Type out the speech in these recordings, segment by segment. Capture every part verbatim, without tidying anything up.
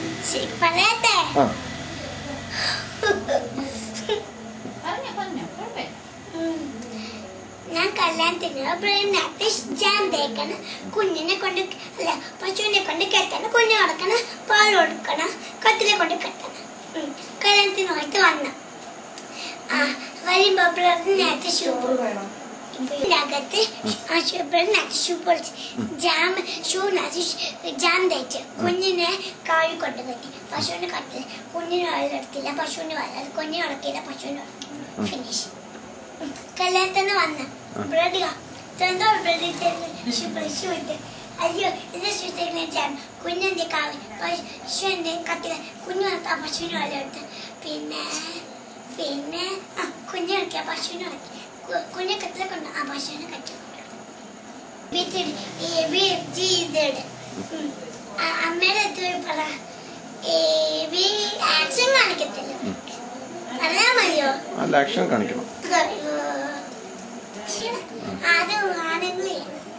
ശരി പറയട്ടെ. ഞാൻ കല്യാണത്തിന് ബ്രെയിനകത്ത് ജാം തേക്കണം, കുഞ്ഞിനെ കൊണ്ട് അല്ല പശുവിനെ കൊണ്ട് കെട്ടണം, കുഞ്ഞു കൊടുക്കണം, പാൽ കൊടുക്കണം, കത്തിലെ കൊണ്ട് കെട്ടണം. കല്യാണത്തിന് പോയിട്ട് വന്ന ആ വരുമ്പോ ബ്രെഡിനകത്ത് ഷൂ ഇതിനകത്ത് ആ ഷൂ ബ്രെഡിനകത്ത് ഷൂ പൊളിച്ച് ജാം ഷൂനകത്ത് ജാം തേച്ച് കുഞ്ഞിനെ കാവി കൊണ്ട് കെട്ടി, പശുവിനെ കട്ടില്ല, കുഞ്ഞിന് വെള്ളമെടുത്തില്ല, പശുവിന് വെള്ളം, കുഞ്ഞിന് ഉടക്കില്ല, പശുവിന് ഫിനിഷ്. കല്യാണത്തിന് വന്ന ബ്രെഡ് ബ്രെഡ് അയ്യോ ഇത് ഷൂത്തേക്ക് കുഞ്ഞിന്റെ കാവി പശുവിന്റെ കട്ടില, കുഞ്ഞു ആ പശുവിന് വെള്ളം എടുത്ത്, പിന്നെ പിന്നെ ആ കുഞ്ഞു ഉടക്കിയ പശുവിനെ ഉടക്കി, കുഞ്ഞെ കത്തിലെ കൊണ്ട് ആ പശുവിനെ കട്ടി അമ്മയുടെ അടുത്ത് പറ ആക്ഷൻ കാണിക്കത്തില്ല, അറിയാൻ മതിയോ? ആക്ഷൻ കാണിക്കണം. അത് ആണെങ്കിലേ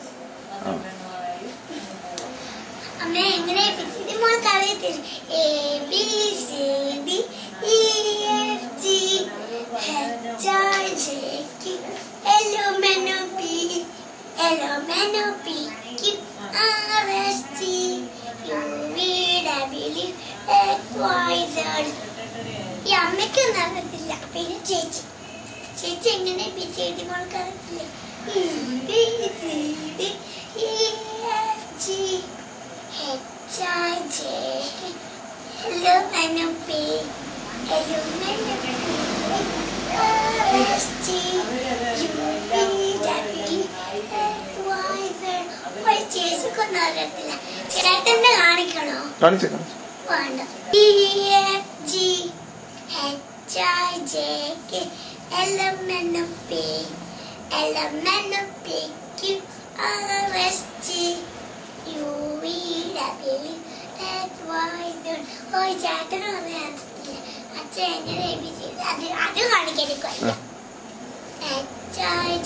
അമ്മ എങ്ങനെ മോൾക്ക് അറിയത്തില്ല. A B C D E F G H I J K L M N O P L M N O P Q R S T U V W X Y Z. ഈ അമ്മയ്ക്കൊന്നും അറിയത്തില്ല, പിന്നെ ചേച്ചി ചേച്ചി എങ്ങനെ ചേച്ചി മോൾക്ക് അറിയത്തില്ല. E B C D E F G H I J K L M N O P L M N O P R S T U V W X Y Z. ഒരു ചേച്ചിക്കൊന്നും അറിയത്തില്ല, ചേട്ടന്റെ കാണിക്കണോ? വേണ്ട. E F G H I J K L M N O P L M N O P Q R S T U V W X Y Z. ഒരു ചേട്ടനും അറിയാത്തില്ല, അച്ഛൻ എങ്ങനെ അത് അത് കാണിക്കാൻ H I